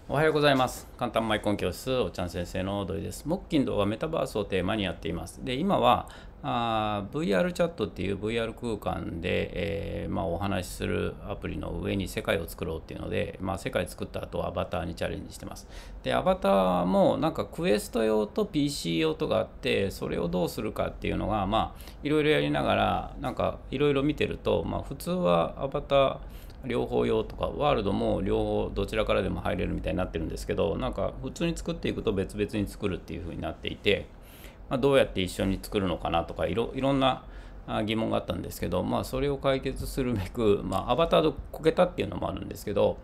おはようございます。簡単マイコン教室、おちゃん先生の土井です。木金土はメタバースをテーマにやっています。で、今はVR チャットっていう VR 空間で、お話しするアプリの上に世界を作ろうっていうので、世界作った後アバターにチャレンジしてます。で、アバターもなんかクエスト用と PC 用とかあって、それをどうするかっていうのが、いろいろやりながら、なんかいろいろ見てると、普通はアバター両方用とかワールドも両方どちらからでも入れるみたいになってるんですけど、なんか普通に作っていくと別々に作るっていう風になっていて、どうやって一緒に作るのかなとかいろんな疑問があったんですけど、それを解決するべく、アバターでこけたっていうのもあるんですけど、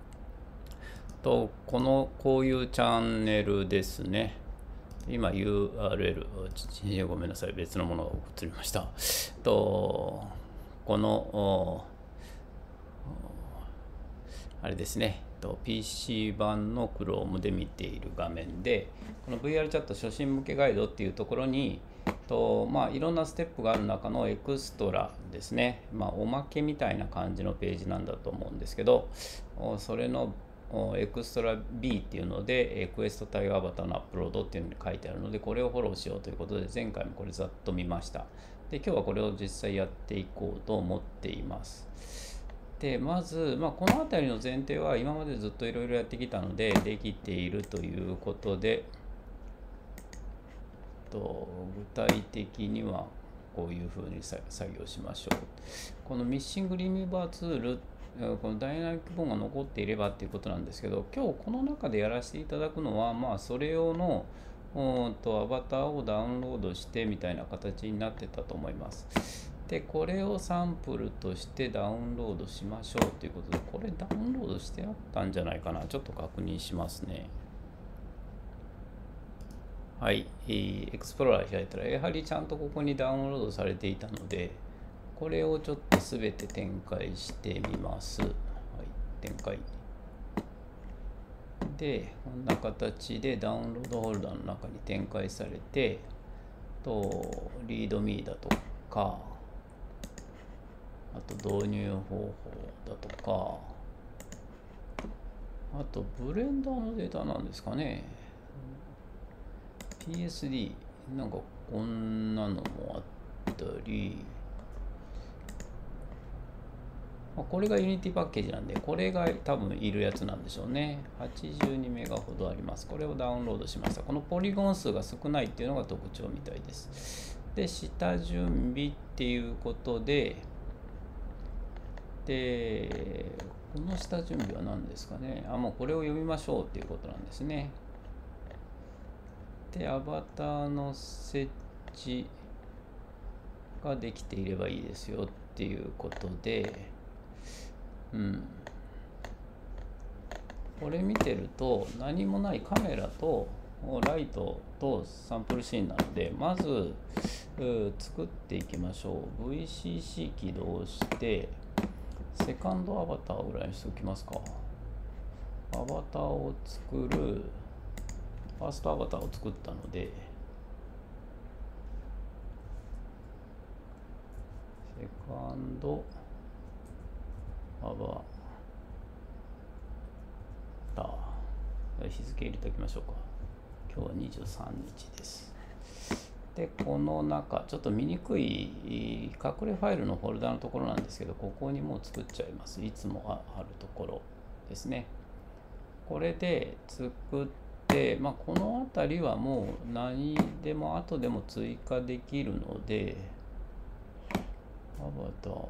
こういうチャンネルですね。今 URL ごめんなさい、別のものが映りました。このあれですね、PC 版の Chrome で見ている画面で、この VR チャット初心向けガイドっていうところに、いろんなステップがある中のエクストラですね、おまけみたいな感じのページなんだと思うんですけど、それのエクストラ B っていうので、クエスト対応アバターのアップロードっていうのに書いてあるので、これをフォローしようということで、前回もこれざっと見ました。で、今日はこれを実際やっていこうと思っています。でまず、この辺りの前提は今までずっといろいろやってきたのでできているということで、具体的にはこういうふうに作業しましょう。このミッシングリムーバーツール、このダイナミックボーンが残っていればっていうことなんですけど、今日この中でやらせていただくのは、それ用のアバターをダウンロードしてみたいな形になってたと思います。で、これをサンプルとしてダウンロードしましょうということで、これダウンロードしてあったんじゃないかな。ちょっと確認しますね。はい、エクスプローラー開いたら、やはりちゃんとここにダウンロードされていたので、これをちょっとすべて展開してみます。はい、展開。で、こんな形でダウンロードホルダーの中に展開されて、リードミーだとか、あと導入方法だとか、あとブレンダーのデータなんですかね。PSD なんかこんなのもあったり、これが Unity パッケージなんで、これが多分いるやつなんでしょうね。82メガほどあります。これをダウンロードしました。このポリゴン数が少ないっていうのが特徴みたいです。で、下準備っていうことで、この下準備は何ですかね。もうこれを読みましょうっていうことなんですね。で、アバターの設置ができていればいいですよっていうことで、これ見てると何もないカメラとライトとサンプルシーンなので、まず作っていきましょう。VCC 起動してセカンドアバターぐらいにしておきますか。アバターを作る、ファーストアバターを作ったので、セカンドアバター、日付入れておきましょうか。今日は23日です。で、この中、ちょっと見にくい隠れファイルのフォルダのところなんですけど、ここにもう作っちゃいます。いつもあるところですね。これで作って、この辺りはもう何でも後でも追加できるので、アバター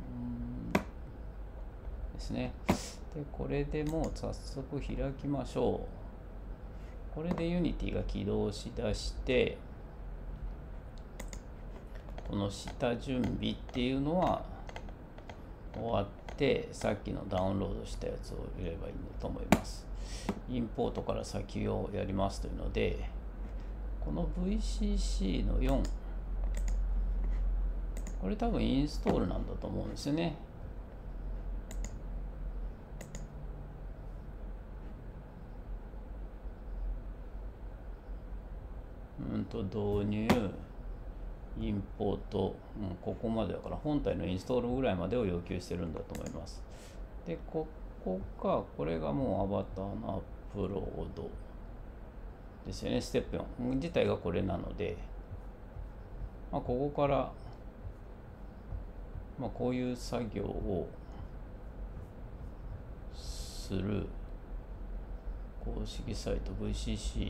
ですね。で、これでもう早速開きましょう。これで Unity が起動しだして、この下準備っていうのは終わって、さっきのダウンロードしたやつを入れればいいと思います。インポートから先をやりますというので、この VCC の4、これ多分インストールなんだと思うんですよね。導入、インポート、ここまでだから本体のインストールぐらいまでを要求してるんだと思います。で、これがもうアバターのアップロードですよね。ステップ4自体がこれなので、ここから、こういう作業をする公式サイト VCC、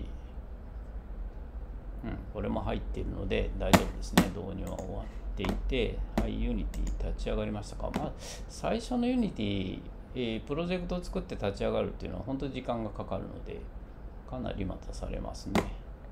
これも入っているので大丈夫ですね。導入は終わっていて、はい、Unity 立ち上がりましたか。最初の Unity、プロジェクトを作って立ち上がるっていうのは本当に時間がかかるので、かなり待たされますね。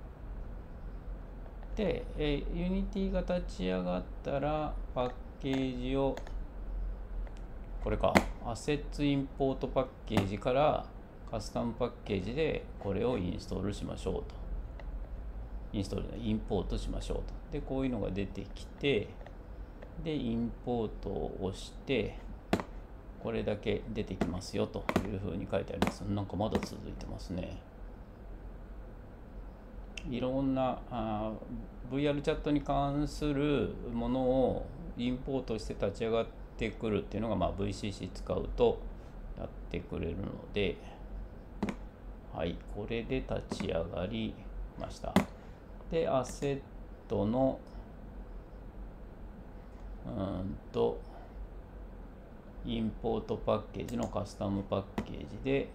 で、Unity が立ち上がったら、パッケージを、これか、Assets Import パッケージからカスタムパッケージでこれをインストールしましょうと。インストールでインポートしましょうと。で、こういうのが出てきて、で、インポートを押して、これだけ出てきますよというふうに書いてあります。なんかまだ続いてますね。いろんなVR チャットに関するものをインポートして立ち上がってくるっていうのが、VCC 使うとやってくれるので、はい、これで立ち上がりました。で、アセットのインポートパッケージのカスタムパッケージで、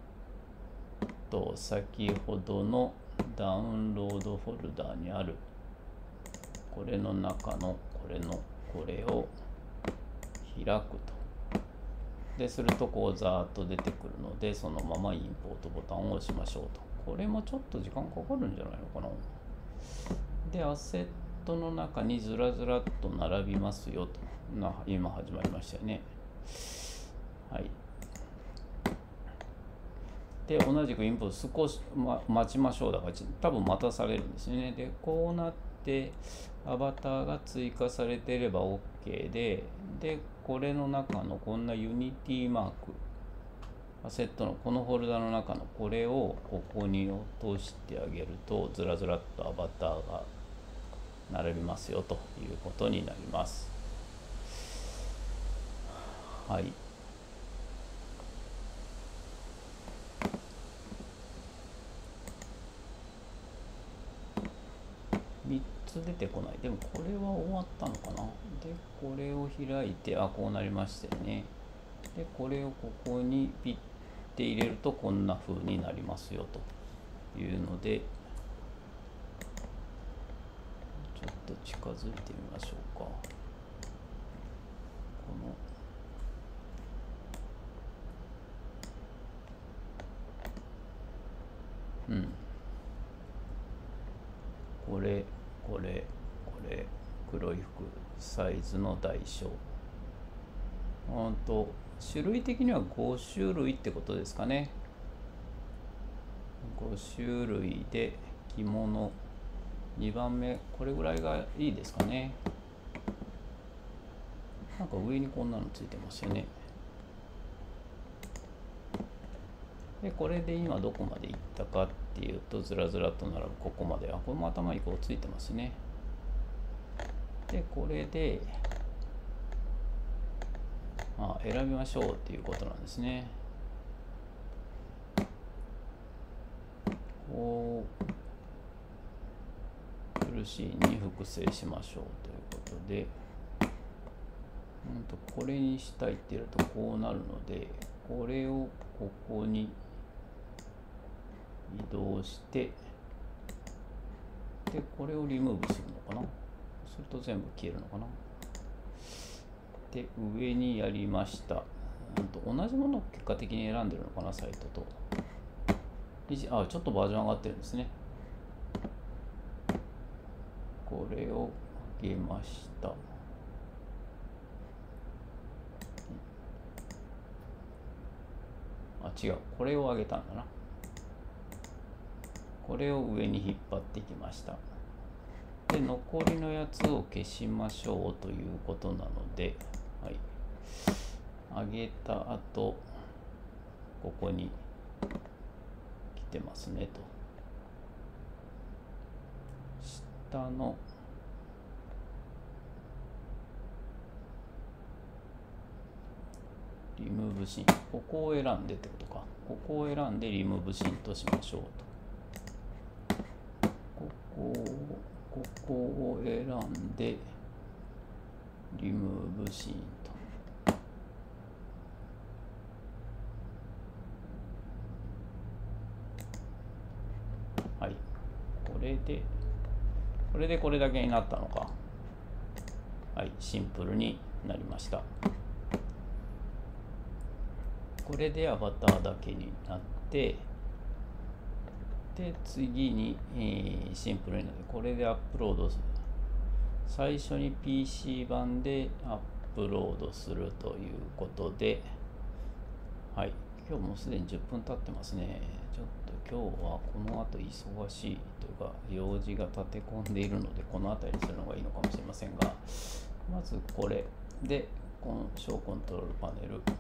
先ほどのダウンロードフォルダにあるこれの中のこれを開くと。でするとこうザーッと出てくるので、そのままインポートボタンを押しましょうと。これもちょっと時間かかるんじゃないのかな。で、アセットの中にずらずらっと並びますよと。今始まりましたよね。はい。で、同じくインポート少し、待ちましょう。だから多分待たされるんですよね。で、こうなってアバターが追加されていれば OK で、これの中のこんなユニティマーク、アセットのこのフォルダの中のこれをここに落としてあげると、ずらずらっとアバターが並びますよということになります。はい。3つ出てこない。でもこれは終わったのかな。で、これを開いて、こうなりましたよね。で、これをここにピッて入れるとこんな風になりますよというので、ちょっと近づいてみましょうか。これ黒い服サイズの大小、種類的には5種類ってことですかね。5種類で着物2番目、これぐらいがいいですかね。なんか上にこんなのついてますよね。で、これで今どこまでいったかっていうと、ずらずらと並ぶここまで。これも頭にこうついてますね。で、これで、選びましょうっていうことなんですね。こう、フルシーンに複製しましょうということで、これにしたいってやるとこうなるので、これをここに移動して、で、これをリムーブするのかな。すると全部消えるのかな。で、上にやりました。同じものを結果的に選んでるのかな、サイトと。ちょっとバージョン上がってるんですね。これを上げました。違う。これを上げたんだな。これを上に引っ張ってきました。で、残りのやつを消しましょうということなので、はい。上げた後、ここに来てますねと。下のリムーブシーン。ここを選んでってことか。ここを選んでリムーブシーンとしましょうと。ここを選んでリムーブシーンと。はい。これでこれだけになったのか。はい、シンプルになりました。これでアバターだけになって、で、次に、シンプルになって、これでアップロードする。最初に PC 版でアップロードするということで、はい、今日もうすでに10分経ってますね。ちょっと今日はこの後忙しいというか、用事が立て込んでいるので、この辺りにするのがいいのかもしれませんが、まずこれで、この小コントロールパネル、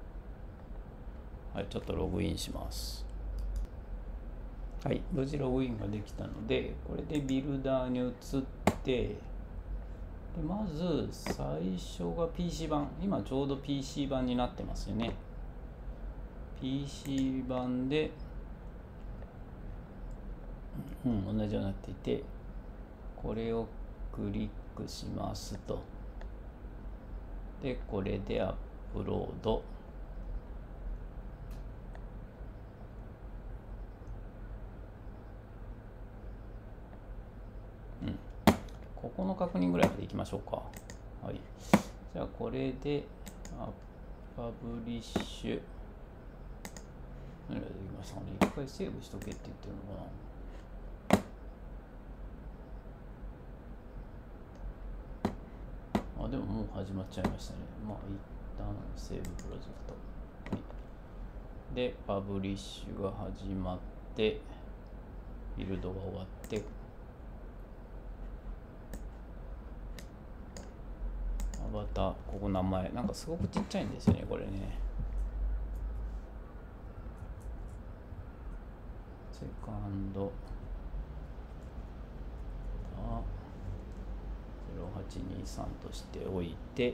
はい、ちょっとログインします。はい、無事ログインができたので、これでビルダーに移って、でまず最初が PC 版、今ちょうど PC 版になってますよね。PC 版で、同じようになっていて、これをクリックしますと。で、これでアップロード。ここの確認ぐらいまでいきましょうか。はい。じゃあ、これで、パブリッシュ。何ができましたかね。一回セーブしとけって言ってるのかな。でももう始まっちゃいましたね。まあ、一旦セーブプロジェクト。はい、で、パブリッシュが始まって、ビルドが終わって、アバター、ここ名前、なんかすごくちっちゃいんですよね、これね。セカンド、0823としておいて、で、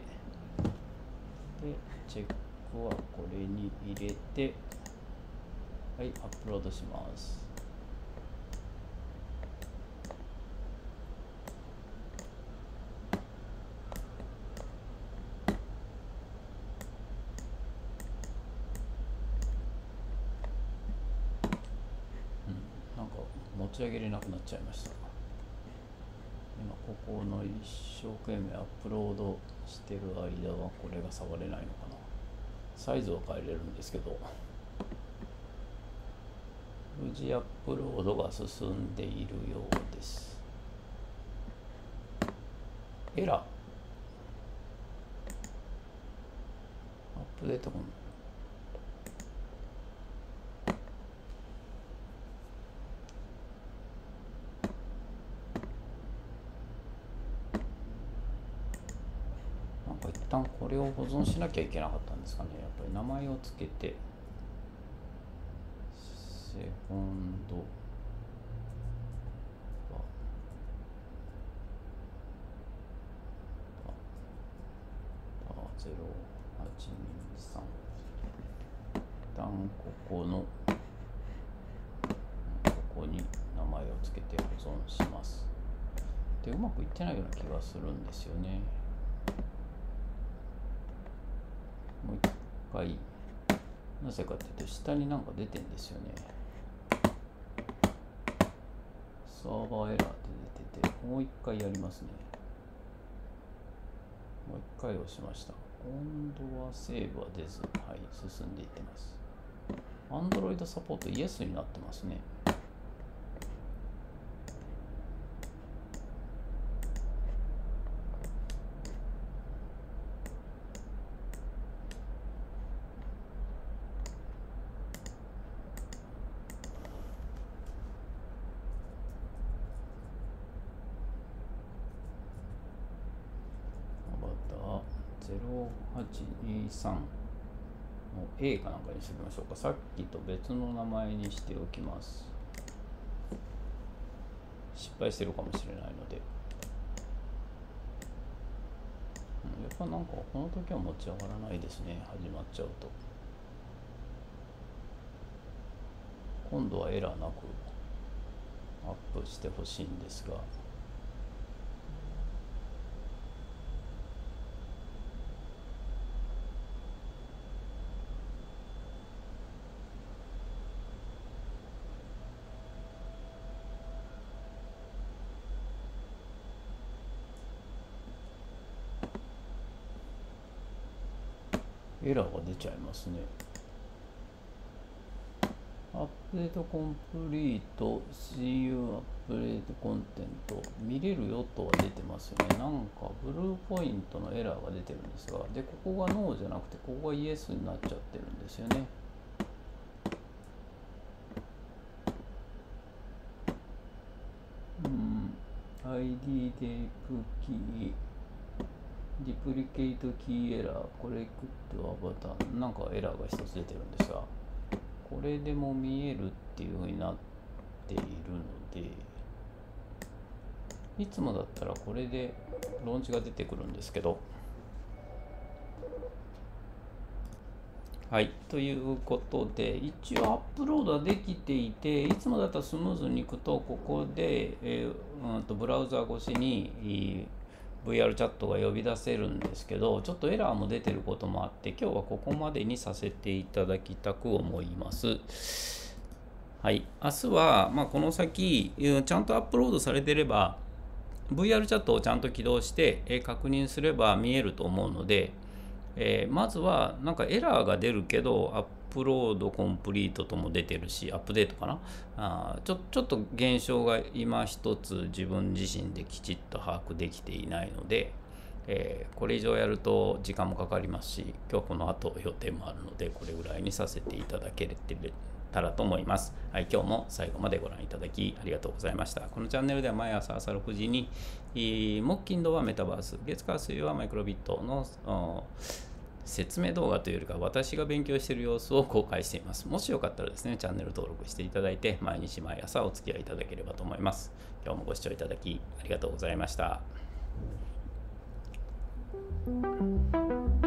チェックはこれに入れて、はい、アップロードします。なんか持ち上げれなくなっちゃいました。今ここの一生懸命アップロードしてる間はこれが触れないのかな。サイズを変えれるんですけど、無事アップロードが進んでいるようです。エラー。アップデートもなんか一旦これを保存しなきゃいけなかったんですかね。やっぱり名前をつけて、セコンド0823、一旦ここのここに名前をつけて保存します。で、うまくいってないような気がするんですよね。もう一回、なぜかっていうと下になんか出てんですよね。サーバーエラーって出てて、もう一回やりますね。もう一回押しました。今度はセーブは出ず、はい、進んでいってます。Android サポート Yes になってますね。0823の A かなんかにしておきましょうか。さっきと別の名前にしておきます。失敗してるかもしれないので。 やっぱなんかこの時は持ち上がらないですね、始まっちゃうと。今度はエラーなくアップしてほしいんですが、エラーが出ちゃいますね。アップデートコンプリート CU アップデートコンテント見れるよとは出てますよね。なんかブルーポイントのエラーが出てるんですが、でここがノーじゃなくてここがイエスになっちゃってるんですよね。ID テープキーディプリケイトキーエラーコレクトアバターなんかエラーが一つ出てるんですが、これでも見えるっていう風になっているので、いつもだったらこれでローンチが出てくるんですけど、はい、ということで一応アップロードはできていて、いつもだったらスムーズにいくとここで、ブラウザ越しにVR チャットが呼び出せるんですけど、ちょっとエラーも出てることもあって今日はここまでにさせていただきたく思います。はい、明日は、この先ちゃんとアップロードされてれば VR チャットをちゃんと起動して、確認すれば見えると思うので、まずはなんかエラーが出るけどアップロードコンプリートとも出てるし、アップデートかな、ちょっと現象が今一つ自分自身できちっと把握できていないので、これ以上やると時間もかかりますし、今日この後予定もあるのでこれぐらいにさせていただけたらと思います。はい、今日も最後までご覧いただきありがとうございました。このチャンネルでは毎朝6時に木金土はメタバース、月火水はマイクロビットの説明動画というよりか私が勉強している様子を公開しています。もしよかったらですね、チャンネル登録していただいて毎日毎朝お付き合いいただければと思います。今日もご視聴いただきありがとうございました。